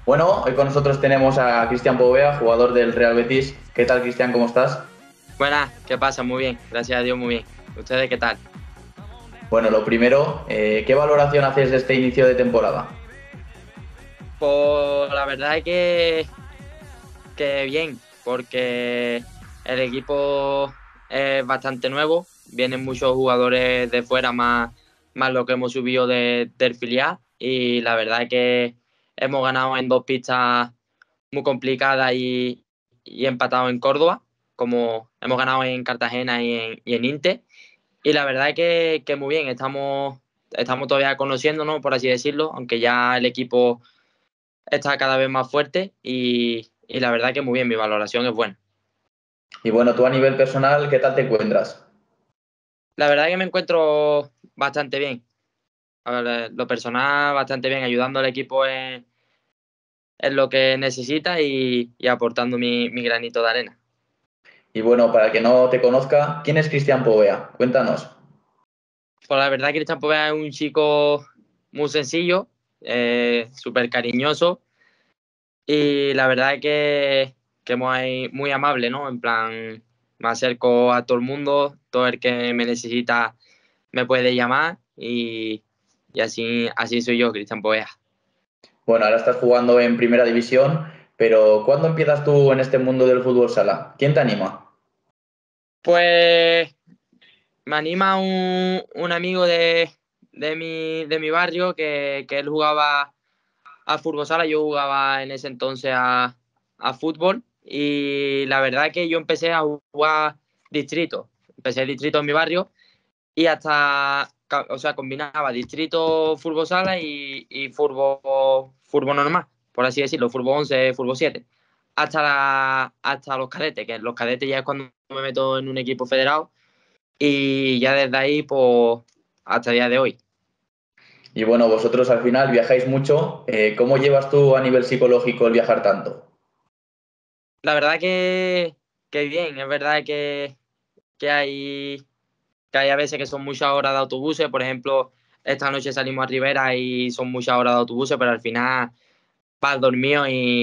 Bueno, hoy con nosotros tenemos a Cristian Povea, jugador del Real Betis. ¿Qué tal, Cristian? ¿Cómo estás? Buenas, ¿qué pasa? Muy bien, gracias a Dios, muy bien. ¿Ustedes qué tal? Bueno, lo primero, ¿qué valoración haces de este inicio de temporada? Pues la verdad es que bien, porque el equipo es bastante nuevo, vienen muchos jugadores de fuera más lo que hemos subido del filial y la verdad es que hemos ganado en dos pistas muy complicadas y empatado en Córdoba, como hemos ganado en Cartagena y en Inter. Y la verdad es que muy bien, estamos todavía conociéndonos, por así decirlo, aunque ya el equipo está cada vez más fuerte y la verdad que muy bien, mi valoración es buena. Y bueno, tú a nivel personal, ¿qué tal te encuentras? La verdad que me encuentro bastante bien. A ver, lo personal, bastante bien, ayudando al equipo en lo que necesita y aportando mi granito de arena. Y bueno, para el que no te conozca, ¿quién es Cristian Povea? Cuéntanos. Pues la verdad que Cristian Poveda es un chico muy sencillo, súper cariñoso. Y la verdad es que muy amable, ¿no? En plan, me acerco a todo el mundo, todo el que me necesita me puede llamar y así soy yo, Cristian Poea. Bueno, ahora estás jugando en Primera División, pero ¿cuándo empiezas tú en este mundo del fútbol sala? ¿Quién te anima? Pues me anima un amigo de mi barrio que él jugaba a fútbol sala, yo jugaba en ese entonces a fútbol y la verdad que yo empecé a jugar distrito. Empecé distrito en mi barrio y o sea, combinaba distrito fútbol sala y fútbol normal, por así decirlo, fútbol 11 fútbol 7 hasta los cadetes, que los cadetes ya es cuando me meto en un equipo federado y ya desde ahí, pues, hasta el día de hoy. Y bueno, vosotros al final viajáis mucho. ¿Cómo llevas tú a nivel psicológico el viajar tanto? La verdad que bien, es verdad que hay que hay a veces que son muchas horas de autobuses. Por ejemplo, esta noche salimos a Rivera y son muchas horas de autobuses, pero al final vas dormido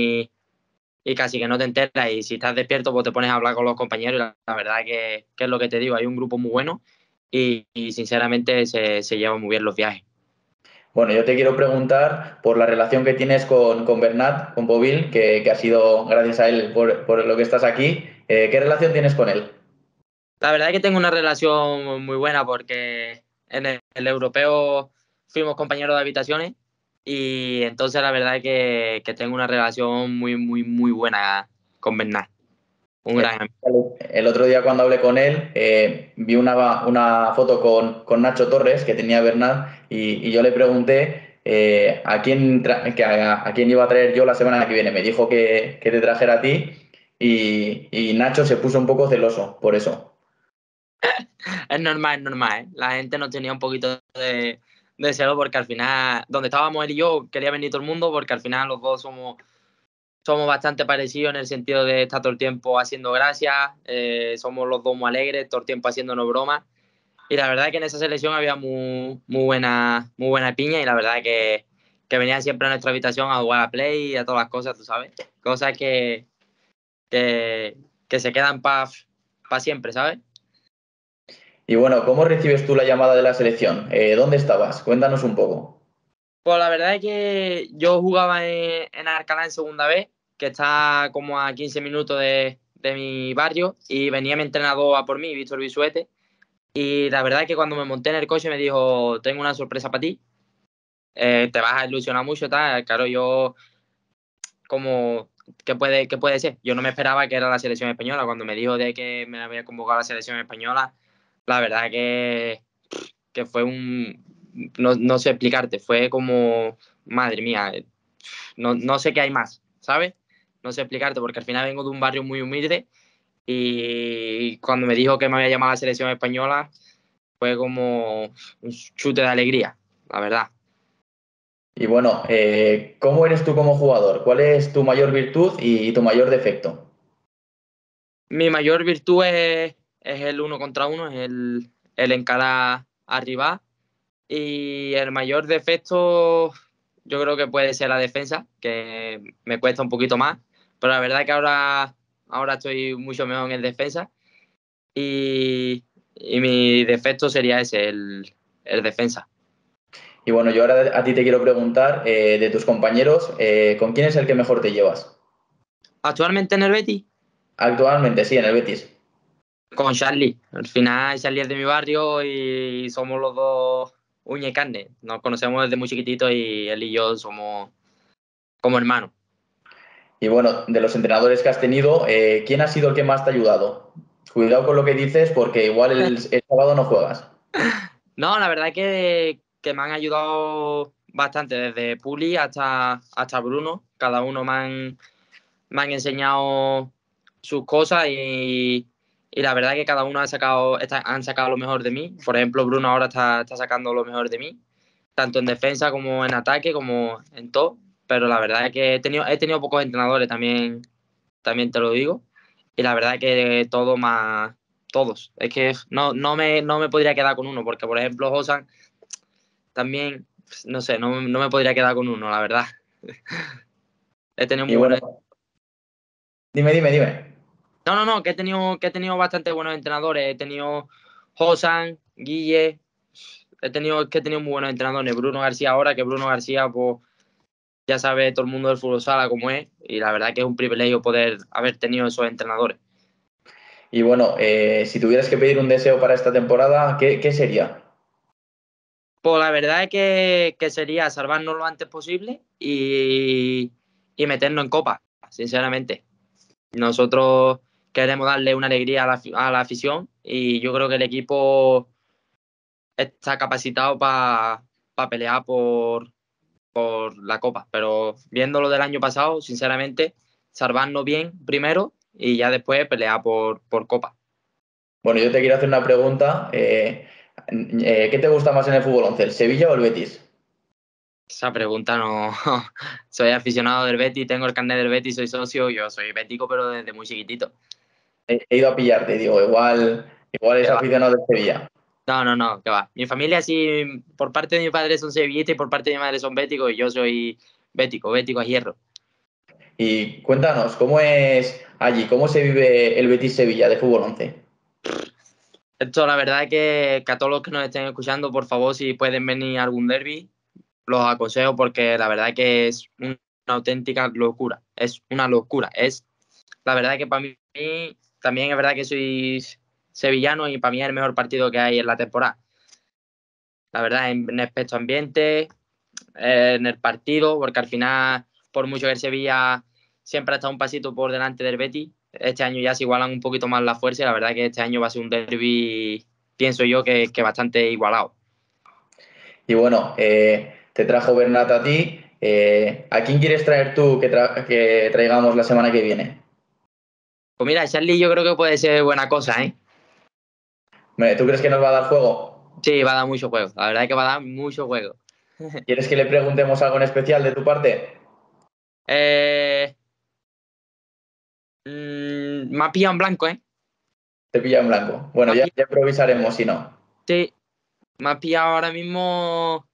y casi que no te enteras. Y si estás despierto, pues te pones a hablar con los compañeros. Y la verdad que es lo que te digo, hay un grupo muy bueno y sinceramente se llevan muy bien los viajes. Bueno, yo te quiero preguntar por la relación que tienes con Bernat, con Povil, que ha sido gracias a él por lo que estás aquí. ¿Qué relación tienes con él? La verdad es que tengo una relación muy buena porque en el europeo fuimos compañeros de habitaciones y entonces la verdad es que tengo una relación muy buena con Bernat, un gran amigo. El otro día cuando hablé con él, vi una foto con Nacho Torres que tenía Bernat y yo le pregunté a quién iba a traer yo la semana que viene. Me dijo que te trajera a ti y Nacho se puso un poco celoso por eso. Es normal, ¿eh? La gente nos tenía un poquito de celo porque al final, donde estábamos él y yo, quería venir todo el mundo porque al final los dos somos bastante parecidos en el sentido de estar todo el tiempo haciendo gracias, somos los dos muy alegres, todo el tiempo haciéndonos bromas. Y la verdad es que en esa selección había muy buena piña y la verdad es que venían siempre a nuestra habitación a jugar a Play y a todas las cosas, tú sabes. Cosas que, que se quedan para siempre, ¿sabes? Y bueno, ¿cómo recibes tú la llamada de la selección? ¿Dónde estabas? Cuéntanos un poco. Pues la verdad es que yo jugaba en Alcalá en segunda vez, que está como a 15 minutos de mi barrio, y venía mi entrenador a por mí, Víctor Bisuete, y la verdad es que cuando me monté en el coche me dijo, tengo una sorpresa para ti, te vas a ilusionar mucho, tal. Claro, yo como, ¿qué puede ser? Yo no me esperaba que era la selección española. Cuando me dijo de que me había convocado a la selección española, la verdad que fue no sé explicarte, fue como, madre mía, no sé qué hay más, ¿sabes? No sé explicarte, porque al final vengo de un barrio muy humilde y cuando me dijo que me había llamado a la selección española, fue como un chute de alegría, la verdad. Y bueno, ¿cómo eres tú como jugador? ¿Cuál es tu mayor virtud y tu mayor defecto? Mi mayor virtud es el uno contra uno, es el encarar arriba. Y el mayor defecto, yo creo que puede ser la defensa, que me cuesta un poquito más, pero la verdad que ahora estoy mucho mejor en el defensa y mi defecto sería ese, el defensa. Y bueno, yo ahora a ti te quiero preguntar, de tus compañeros, ¿con quién es el que mejor te llevas? Actualmente en el Betis, Actualmente, sí, en el Betis. con Charlie. Al final Charlie es de mi barrio y somos los dos uña y carne. Nos conocemos desde muy chiquititos y él y yo somos como hermanos. Y bueno, de los entrenadores que has tenido, ¿quién ha sido el que más te ha ayudado? Cuidado con lo que dices porque igual el sábado no juegas. No, la verdad que me han ayudado bastante, desde Puli hasta Bruno. Cada uno me han enseñado sus cosas y la verdad que cada uno han sacado lo mejor de mí. Por ejemplo, Bruno ahora está sacando lo mejor de mí, tanto en defensa como en ataque, como en todo. Pero la verdad es que he tenido pocos entrenadores también te lo digo. Y la verdad que todos. Es que no me podría quedar con uno, porque por ejemplo, Josan también, no sé, no me podría quedar con uno, la verdad. He tenido Y muy bueno, buenos. dime. No, que he tenido bastante buenos entrenadores. He tenido Josan, Guille, he tenido muy buenos entrenadores. Bruno García ahora, que Bruno García, pues ya sabe todo el mundo del fútbol sala cómo es, y la verdad que es un privilegio poder haber tenido esos entrenadores. Y bueno, si tuvieras que pedir un deseo para esta temporada, ¿qué sería? Pues la verdad es que sería salvarnos lo antes posible y meternos en copa, sinceramente. Nosotros queremos darle una alegría a la afición y yo creo que el equipo está capacitado para pelear por la copa. Pero viendo lo del año pasado, sinceramente, salvarnos bien primero y ya después pelear por copa. Bueno, yo te quiero hacer una pregunta. ¿Qué te gusta más en el fútbol 11, el Sevilla o el Betis? Esa pregunta no. Soy aficionado del Betis, tengo el carnet del Betis, soy socio, yo soy bético, pero desde muy chiquitito. He ido a pillarte, digo, igual ¿Qué es va? aficionado del Sevilla. No, qué va. Mi familia sí, por parte de mi padre son sevillistas y por parte de mi madre son béticos y yo soy bético a hierro. Y cuéntanos, ¿cómo es allí? ¿Cómo se vive el Betis Sevilla de fútbol 11? Esto, la verdad es que a todos los que nos estén escuchando, por favor, si pueden venir a algún derby, los aconsejo porque la verdad que es una auténtica locura. Es una locura. La verdad que para mí también es verdad que soy sevillano y para mí es el mejor partido que hay en la temporada. La verdad, en aspecto ambiente, en el partido, porque al final, por mucho que el Sevilla siempre ha estado un pasito por delante del Betis, este año ya se igualan un poquito más la fuerza y la verdad que este año va a ser un derbi, pienso yo, que bastante igualado. Y bueno, te trajo Bernat a ti. ¿A quién quieres traer tú que traigamos la semana que viene? Pues mira, Charlie yo creo que puede ser buena cosa, ¿eh? ¿Tú crees que nos va a dar juego? Sí, va a dar mucho juego. La verdad es que va a dar mucho juego. ¿Quieres que le preguntemos algo en especial de tu parte? Eh, Me ha pillado en blanco, ¿eh? Te pilla en blanco. Me Bueno, ha ya pillado, improvisaremos si no. sí, me ha pillado ahora mismo.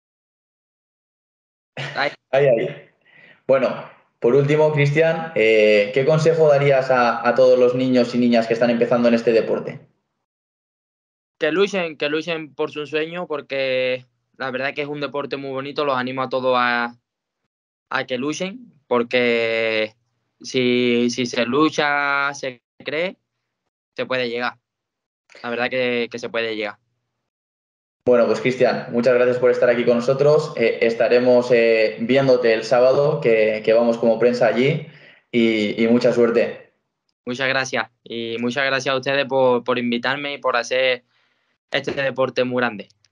Ahí. Ahí. Bueno, por último, Cristian, ¿qué consejo darías a todos los niños y niñas que están empezando en este deporte? Que luchen por su sueño, porque la verdad que es un deporte muy bonito. Los animo a todos a que luchen, porque si se lucha, se cree, se puede llegar. La verdad que se puede llegar. Bueno, pues Cristian, muchas gracias por estar aquí con nosotros. Estaremos viéndote el sábado, que vamos como prensa allí, y mucha suerte. Muchas gracias. Y muchas gracias a ustedes por invitarme y por hacer este deporte muy grande.